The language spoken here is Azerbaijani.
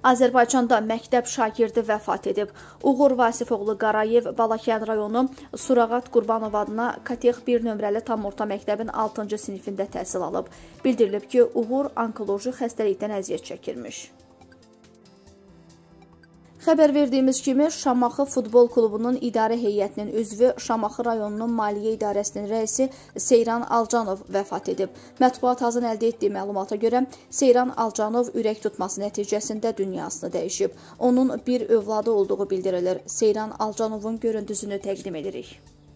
Azərbaycanda məktəb şagirdi vəfat edib. Uğur Vasifoğlu Qarayev Balakən rayonu Surağat Qurbanov adına Katex 1 nömrəli tam orta məktəbin 6-cı sinifində təhsil alıb. Bildirilib ki, Uğur onkoloji xəstəlikdən əziyyət çəkirmiş. Xəbər verdiyimiz kimi, Şamaxı Futbol Klubunun idarə heyətinin üzvü, Şamaxı rayonunun Maliyyə İdarəsinin rəisi Seyran Alcanov vəfat edib. Mətbuat Azın əldə etdiyi məlumata görə, Seyran Alcanov ürək tutması nəticəsində dünyasını dəyişib. Onun bir övladı olduğu bildirilir. Seyran Alcanovun görüntüsünü təqdim edirik.